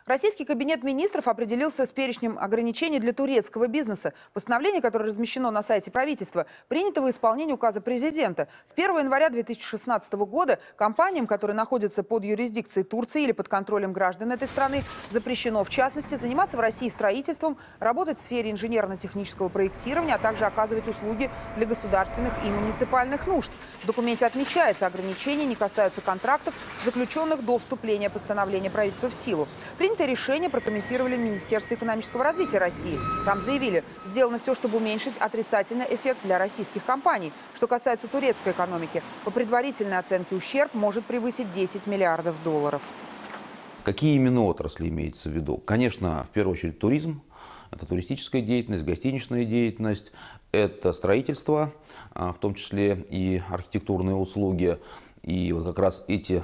Российский кабинет министров определился с перечнем ограничений для турецкого бизнеса. Постановление, которое размещено на сайте правительства, принято в исполнении указа президента. С 1 января 2016 года компаниям, которые находятся под юрисдикцией Турции или под контролем граждан этой страны, запрещено, в частности, заниматься в России строительством, работать в сфере инженерно-технического проектирования, а также оказывать услуги для государственных и муниципальных нужд. В документе отмечается, ограничения не касаются контрактов, заключенных до вступления постановления правительства в силу. Принятое решение прокомментировали в Министерстве экономического развития России. Там заявили, сделано все, чтобы уменьшить отрицательный эффект для российских компаний. Что касается турецкой экономики, по предварительной оценке ущерб может превысить 10 миллиардов долларов. Какие именно отрасли имеется в виду? Конечно, в первую очередь туризм. Это туристическая деятельность, гостиничная деятельность, это строительство, в том числе и архитектурные услуги. И вот как раз эти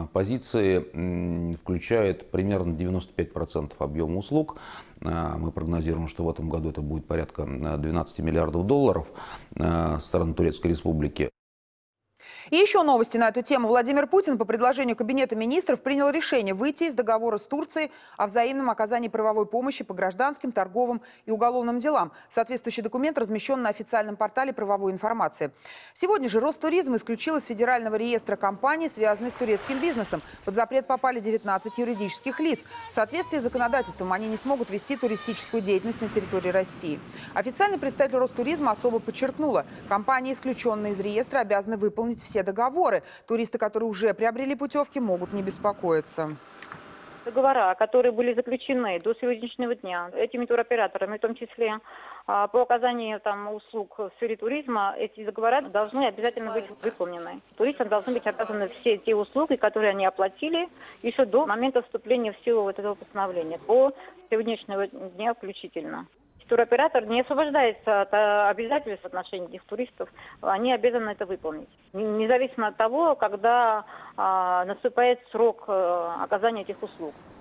позиции включают примерно 95% объема услуг. Мы прогнозируем, что в этом году это будет порядка 12 миллиардов долларов со стороны Турецкой Республики. И еще новости на эту тему. Владимир Путин по предложению Кабинета министров принял решение выйти из договора с Турцией о взаимном оказании правовой помощи по гражданским, торговым и уголовным делам. Соответствующий документ размещен на официальном портале правовой информации. Сегодня же Ростуризм исключил из Федерального реестра компаний, связанных с турецким бизнесом. Под запрет попали 19 юридических лиц. В соответствии с законодательством они не смогут вести туристическую деятельность на территории России. Официальный представитель Ростуризма особо подчеркнула, компании, исключенные из реестра, обязаны выполнить все договоры. Туристы, которые уже приобрели путевки, могут не беспокоиться. Договора, которые были заключены до сегодняшнего дня этими туроператорами, в том числе по оказанию услуг в сфере туризма, эти договора должны обязательно быть выполнены. Туристам должны быть оказаны все те услуги, которые они оплатили еще до момента вступления в силу этого постановления, по сегодняшнего дня включительно. Туроператор не освобождается от обязательств в отношении этих туристов, они обязаны это выполнить. Независимо от того, когда наступает срок оказания этих услуг.